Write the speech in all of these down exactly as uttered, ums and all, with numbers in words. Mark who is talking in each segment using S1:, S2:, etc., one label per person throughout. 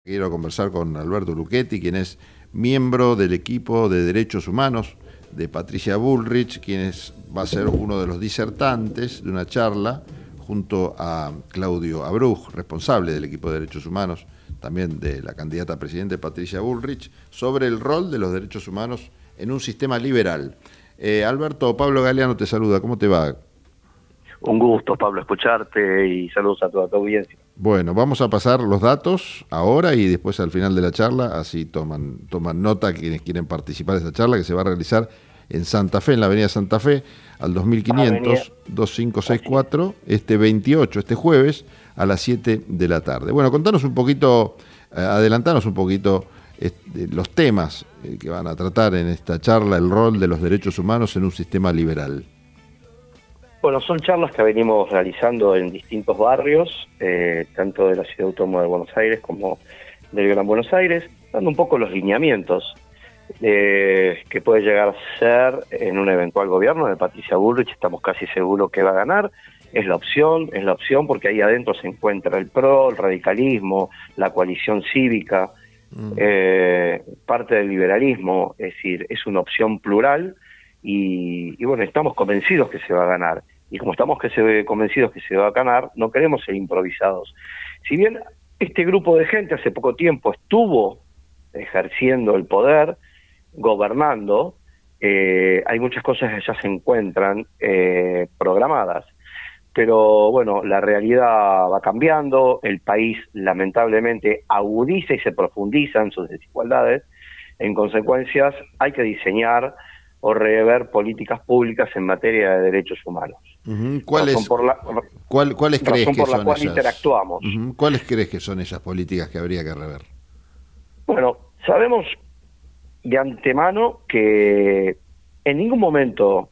S1: Quiero conversar con Alberto Luchetti, quien es miembro del equipo de Derechos Humanos de Patricia Bullrich, quien es, va a ser uno de los disertantes de una charla junto a Claudio Abruj, responsable del equipo de Derechos Humanos, también de la candidata a presidente Patricia Bullrich, sobre el rol de los derechos humanos en un sistema liberal. Eh, Alberto, Pablo Galeano te saluda, ¿cómo te va?
S2: Un gusto, Pablo, escucharte y saludos a toda tu audiencia.
S1: Bueno, vamos a pasar los datos ahora y después al final de la charla, así toman, toman nota quienes quieren participar de esta charla que se va a realizar en Santa Fe, en la avenida Santa Fe, al dos mil quinientos, veinticinco sesenta y cuatro, este veintiocho, este jueves, a las siete de la tarde. Bueno, contanos un poquito, eh, adelantanos un poquito este, los temas eh, que van a tratar en esta charla, el rol de los derechos humanos en un sistema liberal.
S2: Bueno, son charlas que venimos realizando en distintos barrios, eh, tanto de la Ciudad Autónoma de Buenos Aires como del Gran Buenos Aires, dando un poco los lineamientos eh, que puede llegar a ser en un eventual gobierno de Patricia Bullrich. Estamos casi seguros que va a ganar. Es la opción, es la opción porque ahí adentro se encuentra el P R O, el radicalismo, la coalición cívica, mm. eh, parte del liberalismo, es decir, es una opción plural. Y, y bueno, estamos convencidos que se va a ganar. Y como estamos que se, convencidos que se va a ganar, no queremos ser improvisados. Si bien este grupo de gente hace poco tiempo estuvo ejerciendo el poder, gobernando, eh, hay muchas cosas que ya se encuentran eh, programadas. Pero bueno, la realidad va cambiando, el país lamentablemente agudiza y se profundiza en sus desigualdades. En consecuencias, hay que diseñar o rever políticas públicas en materia de derechos humanos.
S1: Uh-huh. ¿Cuáles,
S2: razón por la,
S1: ¿cuál, ¿cuáles crees
S2: razón
S1: que
S2: por la
S1: son
S2: cual
S1: esas?
S2: interactuamos.
S1: Uh-huh. ¿Cuáles crees que son esas políticas que habría que rever?
S2: Bueno, sabemos de antemano que en ningún momento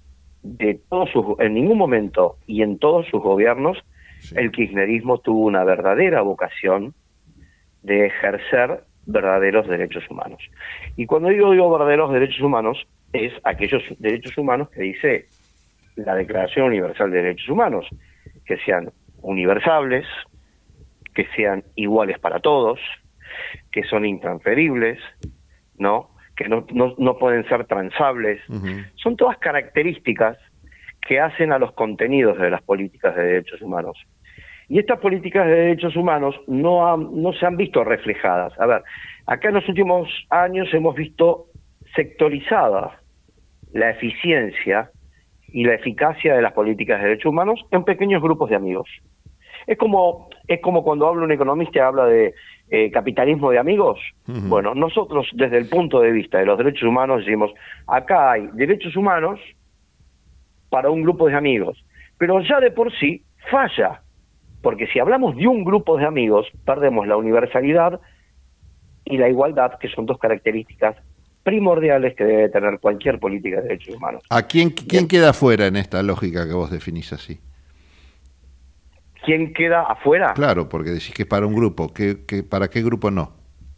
S2: de todos sus, en ningún momento y en todos sus gobiernos, sí, el kirchnerismo tuvo una verdadera vocación de ejercer verdaderos derechos humanos. Y cuando digo, digo verdaderos derechos humanos, es aquellos derechos humanos que dice la Declaración Universal de Derechos Humanos, que sean universales, que sean iguales para todos, que son intransferibles, ¿no? que no, no, no pueden ser transables. Uh-huh. Son todas características que hacen a los contenidos de las políticas de derechos humanos. Y estas políticas de derechos humanos no, han, no se han visto reflejadas. A ver, acá en los últimos años hemos visto sectorizada la eficiencia y la eficacia de las políticas de derechos humanos en pequeños grupos de amigos. Es como es como cuando habla un economista y habla de eh, capitalismo de amigos. Uh-huh. Bueno, nosotros desde el punto de vista de los derechos humanos decimos, acá hay derechos humanos para un grupo de amigos, pero ya de por sí falla, porque si hablamos de un grupo de amigos, perdemos la universalidad y la igualdad, que son dos características primordiales que debe tener cualquier política de derechos humanos.
S1: ¿A quién, quién queda fuera en esta lógica que vos definís así?
S2: ¿Quién queda afuera?
S1: Claro, porque decís que es para un grupo. ¿Qué, qué, ¿Para qué grupo no?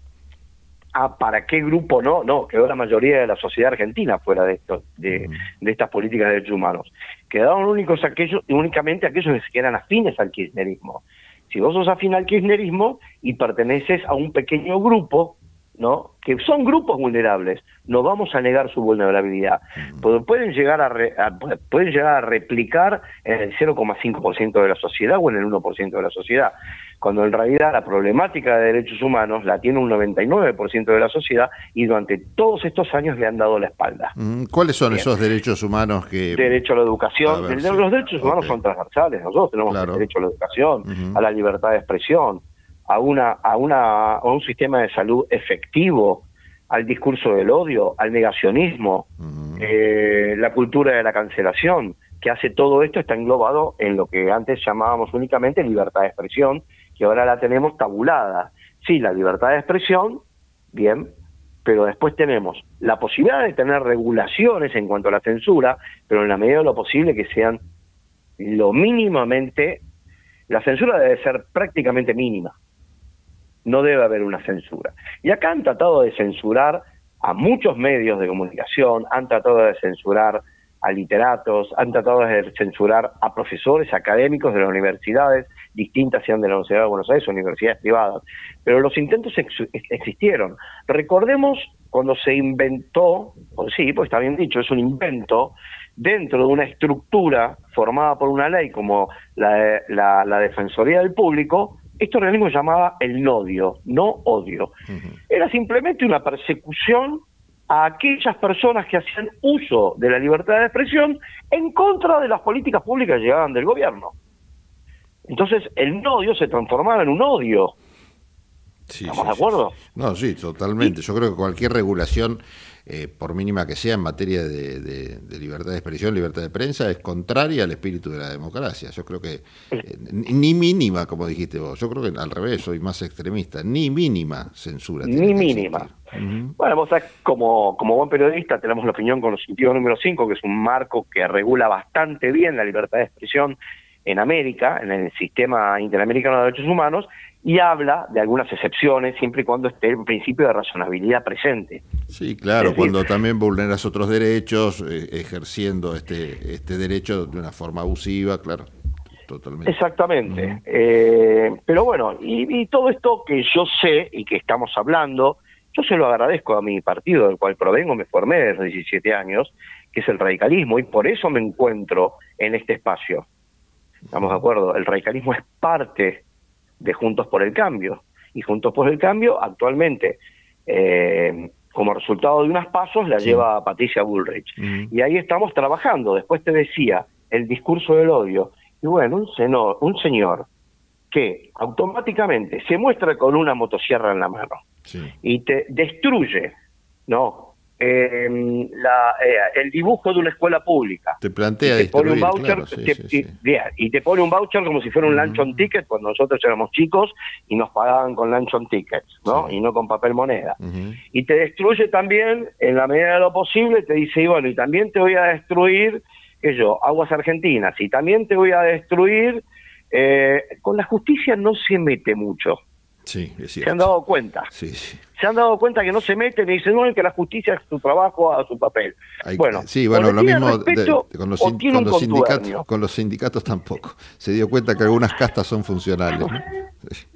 S2: Ah, ¿para qué grupo no? No, quedó la mayoría de la sociedad argentina fuera de esto, de, uh-huh. de estas políticas de derechos humanos. Quedaron únicos aquellos, únicamente aquellos que eran afines al kirchnerismo. Si vos sos afín al kirchnerismo y perteneces a un pequeño grupo, ¿no? que son grupos vulnerables, no vamos a negar su vulnerabilidad, uh-huh. pueden llegar a, re, a pueden llegar a replicar en el cero coma cinco por ciento de la sociedad o en el uno por ciento de la sociedad, cuando en realidad la problemática de derechos humanos la tiene un noventa y nueve por ciento de la sociedad y durante todos estos años le han dado la espalda.
S1: Uh-huh. ¿Cuáles son Bien. esos derechos humanos que...?
S2: Derecho a la educación, ver, sí. los derechos humanos okay. son transversales, nosotros tenemos claro. el derecho a la educación, uh-huh. a la libertad de expresión, a una a una a un sistema de salud efectivo, al discurso del odio, al negacionismo, uh-huh. eh, la cultura de la cancelación, que hace todo esto está englobado en lo que antes llamábamos únicamente libertad de expresión, que ahora la tenemos tabulada. Sí, la libertad de expresión, bien, pero después tenemos la posibilidad de tener regulaciones en cuanto a la censura, pero en la medida de lo posible que sean lo mínimamente, la censura debe ser prácticamente mínima. No debe haber una censura. Y acá han tratado de censurar a muchos medios de comunicación, han tratado de censurar a literatos, han tratado de censurar a profesores académicos de las universidades distintas, sean de la Universidad de Buenos Aires o universidades privadas. Pero los intentos ex existieron. Recordemos cuando se inventó, o sí, pues está bien dicho, es un invento, dentro de una estructura formada por una ley como la, la, la Defensoría del Público, este organismo se llamaba el NODIO, no odio. Uh-huh. Era simplemente una persecución a aquellas personas que hacían uso de la libertad de expresión en contra de las políticas públicas que llegaban del gobierno. Entonces el NODIO se transformaba en un odio.
S1: Sí,
S2: ¿Estamos
S1: sí,
S2: de acuerdo?
S1: Sí, sí. No, sí, totalmente. Yo creo que cualquier regulación, eh, por mínima que sea en materia de, de, de libertad de expresión, libertad de prensa, es contraria al espíritu de la democracia. Yo creo que eh, ni mínima, como dijiste vos, yo creo que al revés, soy más extremista, ni mínima censura.
S2: Ni mínima. Uh-huh. Bueno, vos sabés, como, como buen periodista tenemos la opinión con el sentido número cinco, que es un marco que regula bastante bien la libertad de expresión en América, en el sistema interamericano de derechos humanos, y habla de algunas excepciones siempre y cuando esté el principio de razonabilidad presente.
S1: Sí, claro,
S2: decir,
S1: cuando también vulneras otros derechos, eh, ejerciendo este este derecho de una forma abusiva, claro, totalmente.
S2: Exactamente.
S1: Uh-huh.
S2: eh, pero bueno, y, y todo esto que yo sé y que estamos hablando, yo se lo agradezco a mi partido, del cual provengo, me formé desde los diecisiete años, que es el radicalismo, y por eso me encuentro en este espacio. ¿Estamos de acuerdo? El radicalismo es parte de Juntos por el Cambio, y Juntos por el Cambio actualmente, eh, como resultado de unos pasos, la sí. lleva Patricia Bullrich. Uh-huh. Y ahí estamos trabajando. Después te decía, el discurso del odio. Y bueno, un, senor, un señor que automáticamente se muestra con una motosierra en la mano sí. y te destruye, ¿no? Eh, la, eh, el dibujo de una escuela pública.
S1: Te plantea
S2: y te pone un voucher,
S1: claro, sí,
S2: te,
S1: sí, sí.
S2: Y, y te pone un voucher como si fuera un uh-huh. luncheon ticket cuando nosotros éramos chicos y nos pagaban con luncheon tickets, ¿no? Sí. Y no con papel moneda. Uh-huh. Y te destruye también en la medida de lo posible, te dice, y bueno, y también te voy a destruir, que yo, Aguas Argentinas, y también te voy a destruir, eh, con la justicia no se mete mucho.
S1: Sí, es cierto.
S2: ¿Se han dado cuenta?
S1: Sí, sí.
S2: Se han dado cuenta que no se meten y dicen, no, que la justicia es su trabajo, a su papel.
S1: Hay,
S2: bueno,
S1: sí, bueno, lo mismo de, de, con, los,
S2: con,
S1: los sindicatos, con los sindicatos tampoco. Se dio cuenta que algunas castas son funcionales, ¿no? Sí.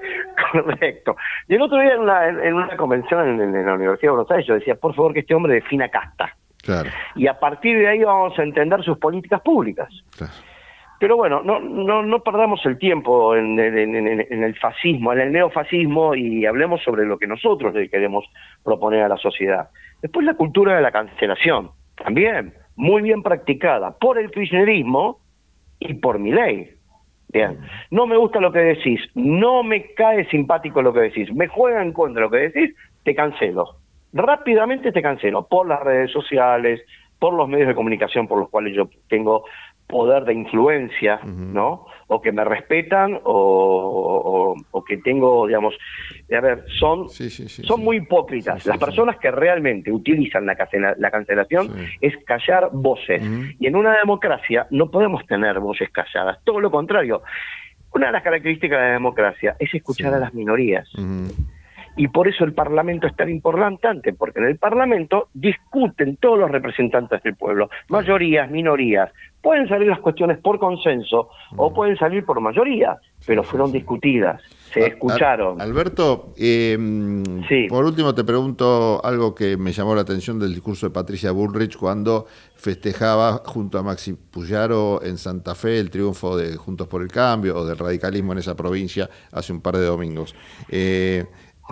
S2: Correcto. Y el otro día en una, en una convención en, en la Universidad de Buenos Aires yo decía, por favor, que este hombre defina casta.
S1: Claro.
S2: Y a partir de ahí vamos a entender sus políticas públicas.
S1: Claro.
S2: Pero bueno, no no no perdamos el tiempo en, en, en, en el fascismo, en el neofascismo, y hablemos sobre lo que nosotros le queremos proponer a la sociedad. Después la cultura de la cancelación, también muy bien practicada por el kirchnerismo y por Milei. Bien, no me gusta lo que decís, no me cae simpático lo que decís, me juega en contra lo que decís, te cancelo. Rápidamente te cancelo, por las redes sociales, por los medios de comunicación por los cuales yo tengo poder de influencia, uh-huh. ¿no? O que me respetan, o, o, o que tengo, digamos, a ver, son, sí, sí, sí, son sí. muy hipócritas. Sí, sí, Las personas sí. que realmente utilizan la, cancela, la cancelación sí. es callar voces. Uh-huh. Y en una democracia no podemos tener voces calladas, todo lo contrario. Una de las características de la democracia es escuchar sí. a las minorías. Uh-huh. Y por eso el Parlamento es tan importante, porque en el Parlamento discuten todos los representantes del pueblo, mayorías, minorías. Pueden salir las cuestiones por consenso mm. o pueden salir por mayoría, pero fueron discutidas, se escucharon.
S1: Alberto, eh,
S2: sí.
S1: por último te pregunto algo que me llamó la atención del discurso de Patricia Bullrich cuando festejaba junto a Maxi Puyaro en Santa Fe el triunfo de Juntos por el Cambio o del radicalismo en esa provincia hace un par de domingos. Eh,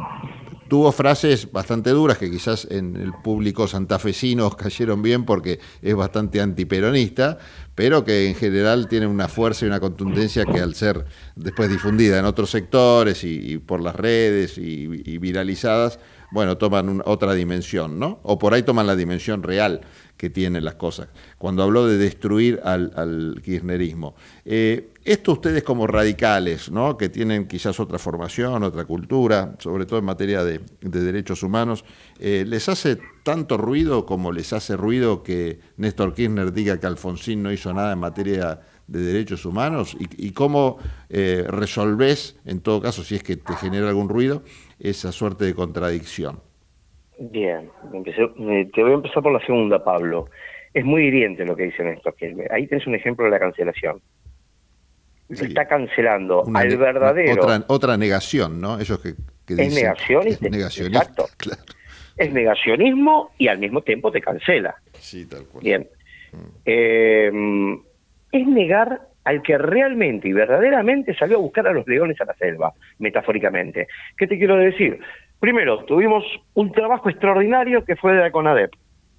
S1: Tuvo frases bastante duras que quizás en el público santafesino cayeron bien porque es bastante antiperonista, pero que en general tiene una fuerza y una contundencia que al ser después difundida en otros sectores y, y por las redes y, y viralizadas, bueno, toman una, otra dimensión, ¿no? O por ahí toman la dimensión real que tienen las cosas. Cuando habló de destruir al, al kirchnerismo. Eh, esto ustedes como radicales, ¿no? Que tienen quizás otra formación, otra cultura, sobre todo en materia de, de derechos humanos, eh, ¿les hace tanto ruido como les hace ruido que Néstor Kirchner diga que Alfonsín no hizo nada en materia de derechos humanos? ¿Y, y cómo eh, resolvés, en todo caso, si es que te genera algún ruido, esa suerte de contradicción?
S2: Bien, empecé, te voy a empezar por la segunda, Pablo. es muy hiriente lo que dicen estos, que ahí tenés un ejemplo de la cancelación.
S1: Sí.
S2: Está cancelando
S1: Una,
S2: al verdadero.
S1: Otra, otra negación, ¿no? Ellos que, que dicen
S2: es negación y
S1: es
S2: te,
S1: negacionista.
S2: exacto.
S1: Claro.
S2: Es negacionismo y al mismo tiempo te cancela.
S1: Sí, tal cual.
S2: Bien. Mm. Eh, es negar al que realmente y verdaderamente salió a buscar a los leones a la selva, metafóricamente. ¿Qué te quiero decir? Primero, tuvimos un trabajo extraordinario que fue de la CONADEP.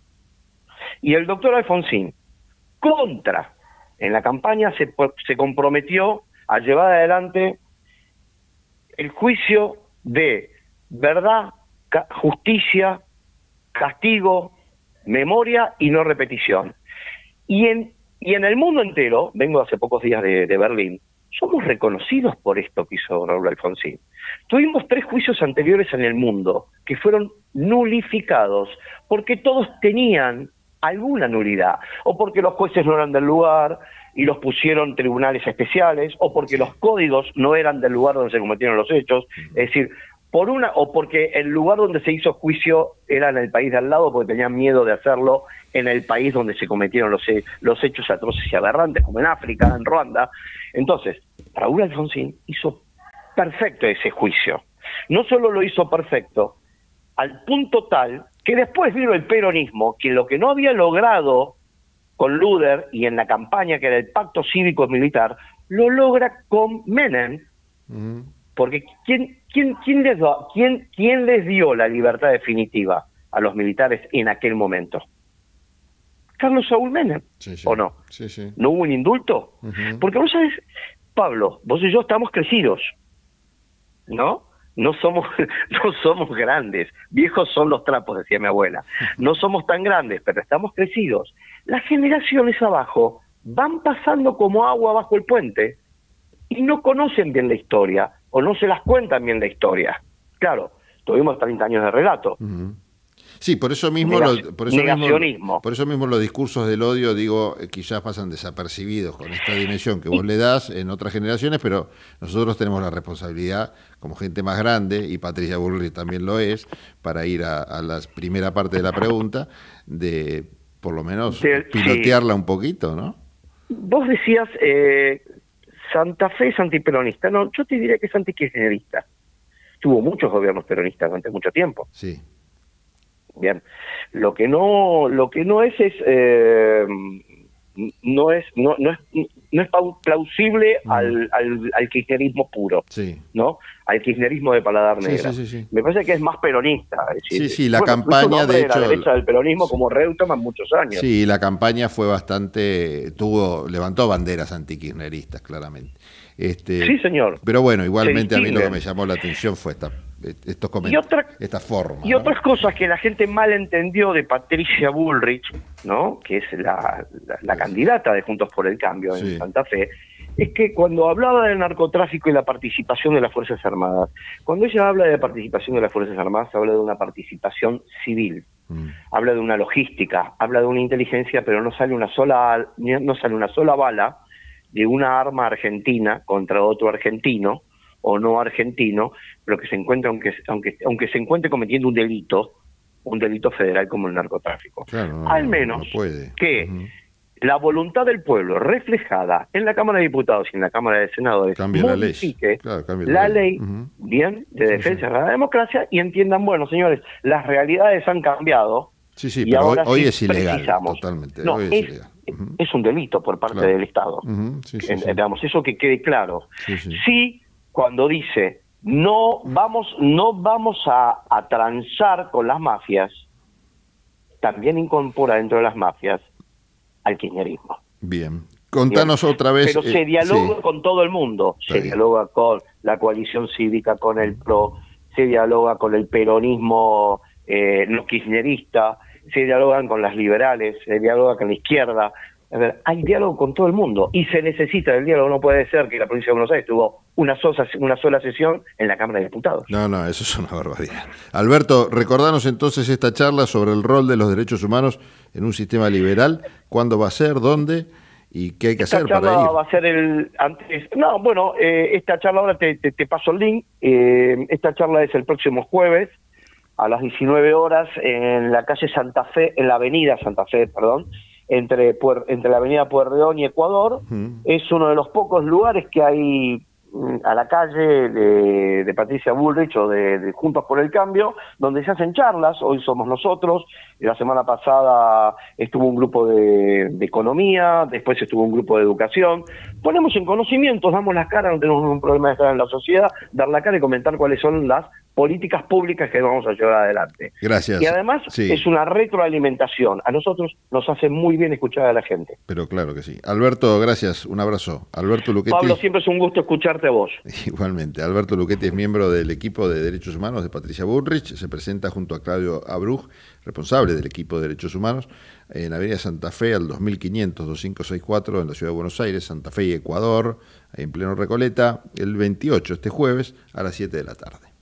S2: Y el doctor Alfonsín, contra, en la campaña se, se comprometió a llevar adelante el juicio de verdad, justicia, castigo, memoria y no repetición. Y en, y en el mundo entero, vengo hace pocos días de, de Berlín, somos reconocidos por esto que hizo Raúl Alfonsín. Tuvimos tres juicios anteriores en el mundo que fueron nulificados porque todos tenían alguna nulidad, o porque los jueces no eran del lugar y los pusieron tribunales especiales, o porque los códigos no eran del lugar donde se cometieron los hechos, es decir, por una o porque el lugar donde se hizo juicio era en el país de al lado porque tenían miedo de hacerlo en el país donde se cometieron los, los hechos atroces y aberrantes, como en África, en Ruanda. Entonces, Raúl Alfonsín hizo perfecto ese juicio. No solo lo hizo perfecto, al punto tal que después vino el peronismo, que lo que no había logrado con Luder y en la campaña que era el pacto cívico-militar, lo logra con Menem, uh-huh. Porque ¿quién, quién, quién, les do, quién, ¿quién les dio la libertad definitiva a los militares en aquel momento? Carlos Saúl Menem, sí, sí. ¿O no?
S1: Sí, sí.
S2: ¿No hubo un indulto? Uh-huh. Porque vos sabés, Pablo, vos y yo estamos crecidos, ¿no? No somos, no somos grandes, viejos son los trapos, decía mi abuela. No somos tan grandes, pero estamos crecidos. Las generaciones abajo van pasando como agua bajo el puente y no conocen bien la historia, o no se las cuentan bien la historia. Claro, tuvimos treinta años de relato.
S1: Uh-huh. Sí, por eso mismo,
S2: Negac-
S1: lo, por eso
S2: negacionismo.
S1: Mismo, por eso mismo los discursos del odio, digo, quizás pasan desapercibidos con esta dimensión que vos le das en otras generaciones, pero nosotros tenemos la responsabilidad, como gente más grande, y Patricia Bullrich también lo es, para ir a, a la primera parte de la pregunta, de por lo menos de, pilotearla sí. un poquito, ¿no?
S2: Vos decías, eh, Santa Fe es antiperonista. No, yo te diría que es antikirchnerista. Tuvo muchos gobiernos peronistas durante mucho tiempo.
S1: Sí.
S2: Bien. Lo que no, lo que no es es eh, no es no, no es no es plausible mm. al, al, al kirchnerismo puro,
S1: sí.
S2: ¿no? Al kirchnerismo de paladar
S1: sí,
S2: negra.
S1: Sí, sí, sí.
S2: Me parece que es más peronista. Es decir,
S1: sí, sí, la
S2: bueno,
S1: campaña de hecho
S2: la derecha del peronismo sí. como Reutemann muchos años.
S1: Sí, la campaña fue bastante, tuvo, levantó banderas antikirchneristas, claramente. Este,
S2: sí, señor.
S1: Pero bueno, igualmente a mí lo que me llamó la atención fue esta, estos comentarios,
S2: otra,
S1: esta forma.
S2: Y
S1: ¿no?
S2: otras cosas que la gente mal entendió de Patricia Bullrich, ¿no? Que es la, la, la candidata de Juntos por el Cambio en sí. Santa Fe, es que cuando hablaba del narcotráfico y la participación de las Fuerzas Armadas, cuando ella habla de participación de las Fuerzas Armadas, habla de una participación civil, mm. habla de una logística, habla de una inteligencia, pero no sale una sola, no sale una sola bala de una arma argentina contra otro argentino o no argentino, pero que se encuentre, aunque, aunque, aunque se encuentre cometiendo un delito, un delito federal como el narcotráfico.
S1: Claro, no,
S2: Al menos
S1: no puede.
S2: que
S1: uh-huh.
S2: la voluntad del pueblo reflejada en la Cámara de Diputados y en la Cámara de Senadores
S1: cambia
S2: modifique
S1: la ley, claro,
S2: la, la ley, ley uh-huh. bien, de defensa sí, sí. de la democracia y entiendan, bueno, señores, las realidades han cambiado.
S1: Sí, sí,
S2: y
S1: pero
S2: ahora
S1: hoy, hoy
S2: sí
S1: es ilegal,
S2: precisamos.
S1: totalmente.
S2: No,
S1: hoy es,
S2: es,
S1: ilegal. Uh-huh.
S2: es un delito por parte
S1: claro.
S2: del Estado.
S1: Uh-huh. Sí, sí,
S2: eh,
S1: sí.
S2: Digamos, eso que quede claro.
S1: Sí, sí.
S2: sí cuando dice no vamos, no vamos a, a transar con las mafias, también incorpora dentro de las mafias al kirchnerismo.
S1: Bien. Contanos Bien. otra vez.
S2: Pero eh, se dialoga sí. con todo el mundo.
S1: Está
S2: se
S1: bien.
S2: dialoga con la coalición cívica, con el P R O, se dialoga con el peronismo eh, no kirchnerista, se dialogan con las liberales, se dialoga con la izquierda. A ver, hay diálogo con todo el mundo y se necesita el diálogo. No puede ser que la provincia de Buenos Aires tuvo una sola, una sola sesión en la Cámara de Diputados.
S1: No, no, eso es una barbaridad. Alberto, recordanos entonces esta charla sobre el rol de los derechos humanos en un sistema liberal. ¿Cuándo va a ser? ¿Dónde? ¿Y qué hay que
S2: esta
S1: hacer
S2: charla
S1: para ir?
S2: Va a ser el antes. No, bueno, eh, esta charla ahora te, te, te paso el link. Eh, esta charla es el próximo jueves a las diecinueve horas en la calle Santa Fe, en la avenida Santa Fe, perdón, entre, Puer, entre la avenida Pueyrredón y Ecuador. Uh-huh. Es uno de los pocos lugares que hay a la calle de, de Patricia Bullrich o de, de Juntos por el Cambio, donde se hacen charlas. Hoy somos nosotros, la semana pasada estuvo un grupo de, de economía, después estuvo un grupo de educación. Ponemos en conocimiento, damos la cara, no tenemos ningún problema de estar en la sociedad, dar la cara y comentar cuáles son las políticas públicas que vamos a llevar adelante.
S1: Gracias.
S2: Y además sí. es una retroalimentación. A nosotros nos hace muy bien escuchar a la gente.
S1: Pero claro que sí. Alberto, gracias. Un abrazo. Alberto Luchetti.
S2: Pablo, siempre es un gusto escucharte a vos.
S1: Igualmente. Alberto Luchetti es miembro del equipo de Derechos Humanos de Patricia Bullrich. Se presenta junto a Claudio Abruj, responsable del equipo de Derechos Humanos, en Avenida Santa Fe al dos mil quinientos, veinticinco sesenta y cuatro en la Ciudad de Buenos Aires, Santa Fe y Ecuador, en pleno Recoleta, el veintiocho, este jueves, a las siete de la tarde.